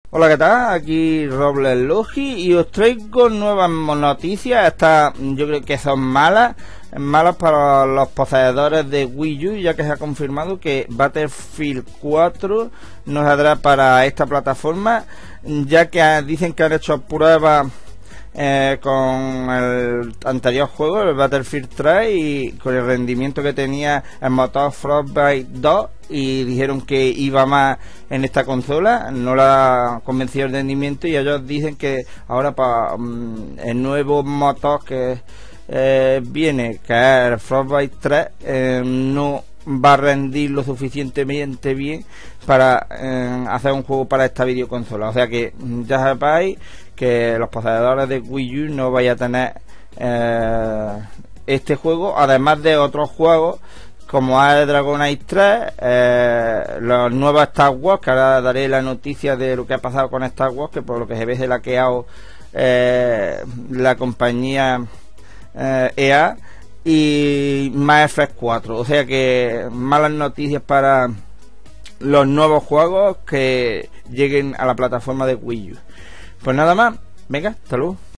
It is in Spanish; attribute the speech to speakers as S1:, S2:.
S1: Hola, ¿qué tal? Aquí Robles Logi y os traigo nuevas noticias. Estas yo creo que son malas para los poseedores de Wii U, ya que se ha confirmado que Battlefield 4 no saldrá para esta plataforma, ya que dicen que han hecho pruebas con el anterior juego, el Battlefield 3, y con el rendimiento que tenía el motor Frostbite 2, y dijeron que iba más en esta consola, no la convenció el rendimiento, y ellos dicen que ahora para el nuevo motor que viene, que es el Frostbite 3, no va a rendir lo suficientemente bien para hacer un juego para esta videoconsola. O sea que ya sepáis que los poseedores de Wii U no vais a tener este juego, además de otros juegos como es Dragon Age 3, los nuevos Star Wars, que ahora daré la noticia de lo que ha pasado con Star Wars, que por lo que se ve se la ha laqueado la compañía EA, y Mass Effect 4. O sea que malas noticias para los nuevos juegos que lleguen a la plataforma de Wii U. Pues nada más, venga, hasta luego.